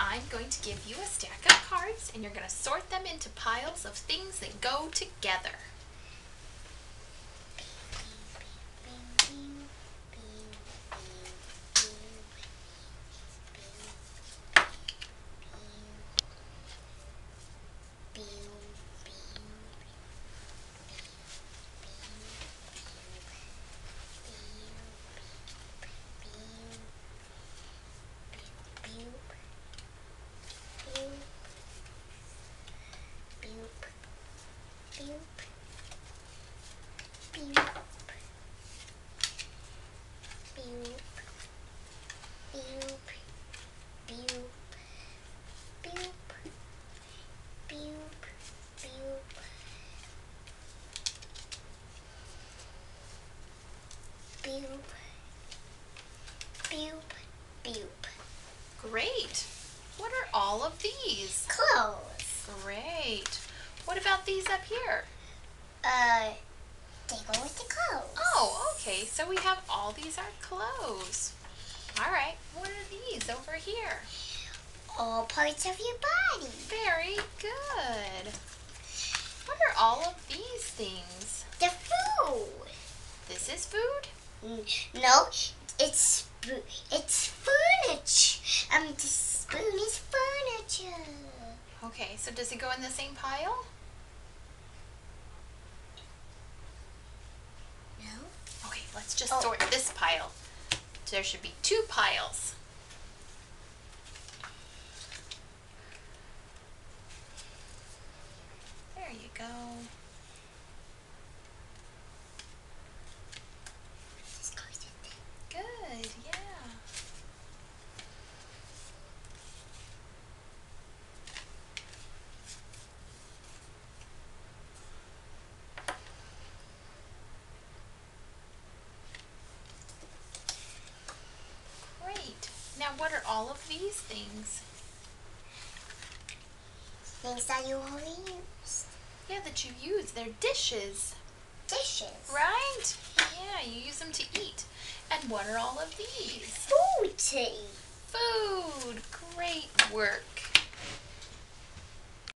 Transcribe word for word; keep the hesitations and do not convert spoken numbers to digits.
I'm going to give you a stack of cards, and you're going to sort them into piles of things that go together. Great. What are all of these? Clothes. Great. What about these up here? Uh, they go with the clothes. Oh, okay. So we have all these are clothes. All right. What are these over here? All parts of your body. Very good. What are all of these things? The food. This is food? No, it's it's furniture. Um, the spoon is furniture. Okay, so does it go in the same pile? No. Okay, let's just Oh. sort this pile. There should be two piles. There you go. Good, yeah. Great. Now what are all of these things? Things that you only use. Yeah, that you use. They're dishes. Dishes. Right? Yeah, you use them to eat. And what are all of these? Food to eat. Food. Great work.